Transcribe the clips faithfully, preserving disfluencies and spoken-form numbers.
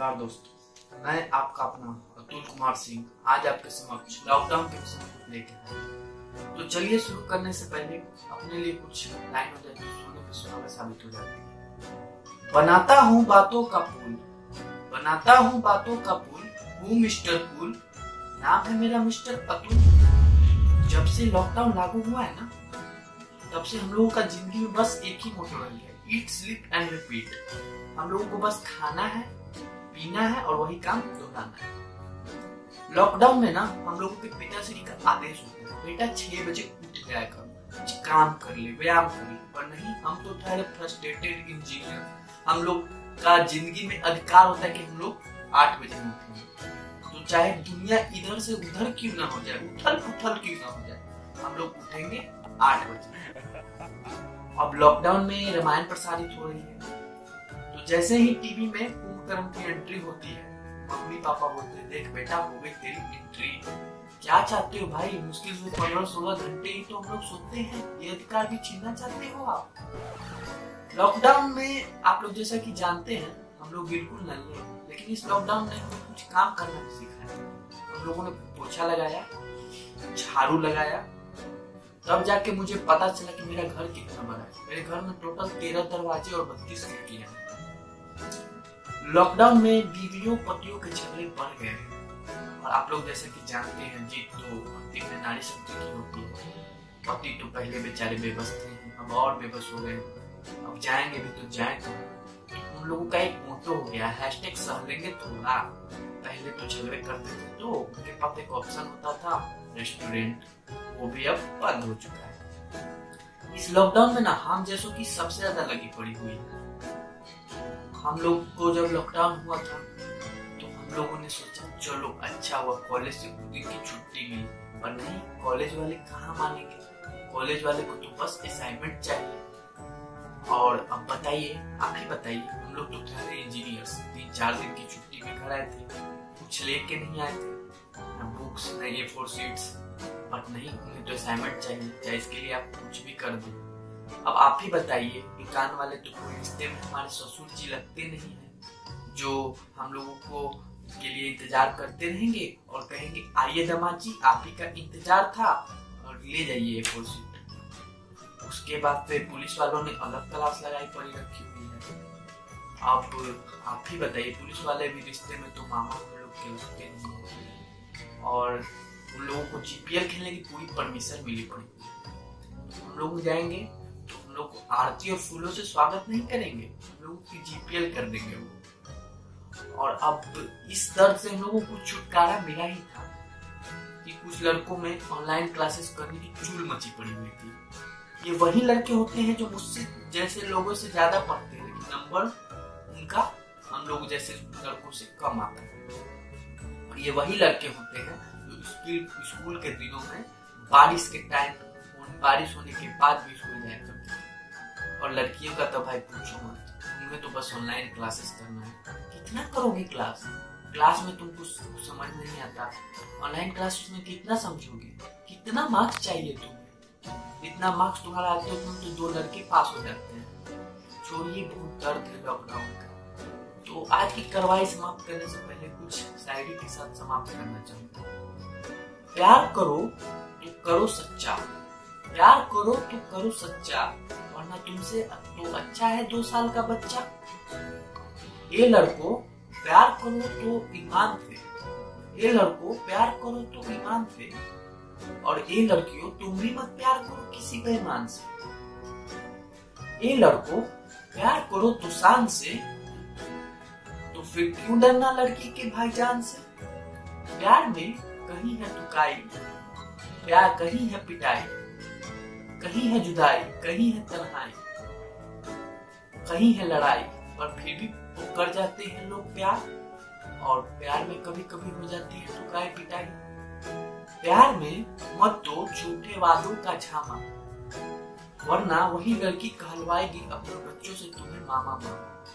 नमस्कार दोस्तों, मैं आपका अपना अतुल कुमार सिंह आज आपके समक्ष लॉकडाउन के विषय में लेके आया। तो चलिए शुरू करने से पहले अपने लिए कुछ लाइन हो जाए तो सुनने पे सुहाना साबित हो जाती है। बनाता हूँ बातों का पुल, बनाता हूँ बातों का पुल, हूँ मिस्टर कूल, नाम है मेरा मिस्टर अतुल। जब से लॉकडाउन लागू हुआ है ना, तब से हम लोगों का जिंदगी में बस एक ही मोटो रह गया, ईट स्लीप एंड रिपीट। हम लोगों को बस खाना है, पीना है और वही काम दोहराना है। लॉकडाउन में ना हम लोगों के पिताश्री का आदेश होता है, बेटा छह बजे उठ जाया करो, कुछ काम कर ले, व्यायाम कर ले। पर नहीं, हम तो ठहरे फ्रस्ट्रेटेड इंजीनियर। हम लोग का जिंदगी में अधिकार होता है कि हम लोग आठ बजे उठेंगे, तो चाहे दुनिया इधर से उधर क्यों ना हो जाए, उथल पुथल क्यों ना हो जाए, हम लोग उठेंगे आठ बजे। अब लॉकडाउन में रामायण प्रसारित हो रही है, तो जैसे ही टीवी में कुंभकर्ण की एंट्री होती है, मम्मी पापा बोलते हैं, देख बेटा हो गई तेरी एंट्री। क्या चाहते हो भाई, मुश्किल से पंद्रह सोलह घंटे ही तो हम लोग सोते हैं, ये अधिकार भी छीनना चाहते हो आप। लॉकडाउन में आप लोग जैसा कि जानते हैं, हम लोग बिल्कुल नल्ले हैं, लेकिन इस लॉकडाउन में हमें कुछ काम करना भी सीखा है। हम लोगों ने पोछा लगाया, झाड़ू लगाया, तब जाके मुझे पता चला कि मेरा घर कितना बड़ा है। मेरे घर में टोटल तेरह दरवाजे और बत्तीस खिड़कियां हैं। लॉकडाउन में बीवियों पतियों के झगड़े बढ़ गए हैं, और आप लोग जैसे कि जानते हैं, जीत तो अंतिम में नारी शक्ति की होती है। पति तो पहले बेचारे बेबस थे, अब और बेबस हो गए, अब जाएंगे भी तो जाए तो। हम लोगों का एक मोटो हो गया, हैशटैग सह लेंगे थोड़ा। पहले तो झगड़े करते थे तो उनके पास एक ऑप्शन होता था रेस्टोरेंट, वो भी अब बंद हो चुका है। इस लॉकडाउन में ना हम जैसों की सबसे ज्यादा लगी पड़ी हुई है। हम लोग को जब लॉकडाउन हुआ था तो हम लोगों ने सोचा चलो अच्छा हुआ कॉलेज से कुछ दिन की छुट्टी मिली, पर नहीं, कॉलेज वाले कहाँ मानेंगे। कॉलेज वाले को तो बस असाइनमेंट चाहिए। और अब बताइए, आप ही बताइए, हम लोग तो ठहरे इंजीनियर्स, तीन चार दिन की छुट्टी में घर आए थे, कुछ लेके नहीं आए थे, न बुक्स न ए फोर शीट्स। बट नहीं, उन्हें तो असाइनमेंट चाहिए, चाहे इसके लिए आप कुछ भी कर दो। अब आप ही बताइए, दुकान वाले तो कोई रिश्ते में हमारे ससुर जी लगते नहीं हैं, जो हम लोगों को के लिए इंतजार करते रहेंगे और कहेंगे आइए दामाद जी, आप ही का इंतजार था और ले जाइए ए फोर शीट। उसके बाद फिर पुलिस वालों ने अलग क्लास लगाई पड़ी रखी हुई है। अब आप ही बताइए, पुलिस वाले भी रिश्ते में तो मामा हम लोग के लगते नहीं है, और उन लोगों को जीपीएल खेलने की पूरी परमिशन मिली पड़ी। हम लोग जाएंगे तो हम लोग को आरती और फूलों से स्वागत नहीं करेंगे, हम लोग की जीपीएल कर देंगे वो। और अब इस दर्द से हम लोगों को छुटकारा मिला ही था कि कुछ लड़कों में ऑनलाइन क्लासेस करने की चूल मची पड़ी हुई थी। ये वही लड़के होते हैं जो मुझसे जैसे लोगों से ज्यादा पढ़ते हैं, लेकिन नंबर उनका हम लोग जैसे लड़कों से कम आता है। और ये वही लड़के होते हैं जो स्कूल के दिनों में बारिश के टाइम, बारिश होने के बाद भी स्कूल जाया करते थे। और लड़कियों का तो भाई पूछो मत, उन्हें तो बस ऑनलाइन क्लासेस करना है। कितना करोगे क्लास क्लास में तुमको समझ नहीं आता, ऑनलाइन क्लासेस में कितना समझोगे, कितना मार्क्स चाहिए तुम्हें। इतना मार्क्स तुम्हारा आते हो तुम तो दो लड़के पास हो जाते हैं। छोड़िए, बहुत दर्द है लॉकडाउन का। तो आज की कार्रवाई समाप्त करने से पहले कुछ शायरी के साथ समाप्त करना चाहूंगा। प्यार करो तो करो सच्चा, प्यार करो तो करो सच्चा, वरना तुमसे तो अच्छा है दो साल का बच्चा। ये लड़को प्यार करो तो ईमान से, ये लड़को प्यार करो तो ईमान से, और ये लड़कियों तुम भी मत प्यार करो किसी बेईमान से। ये लड़को प्यार करो तो शान से, तो फिर क्यों डरना लड़की के भाईजान से। प्यार में कहीं है दुकाई, प्यार कहीं है पिटाई, कहीं है जुदाई, कहीं है तन्हाई, कहीं है लड़ाई, पर फिर भी वो कर जाते हैं लोग प्यार। और प्यार में कभी कभी हो जाती है दुकाई पिटाई। प्यार में मत दो झूठे वादों का झामा, वरना वही लड़की कहलवाएगी अपने बच्चों से तुम्हें मामा मामा।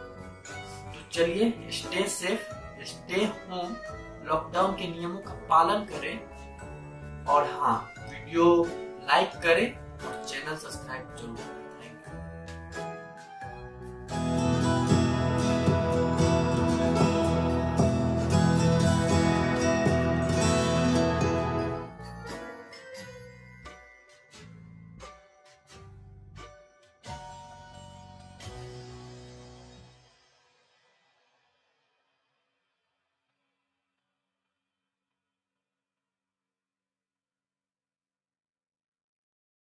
तो चलिए, stay safe, stay home, lockdown के नियमों का पालन करें, और हाँ, वीडियो लाइक करें और चैनल सब्सक्राइब जरूर करें।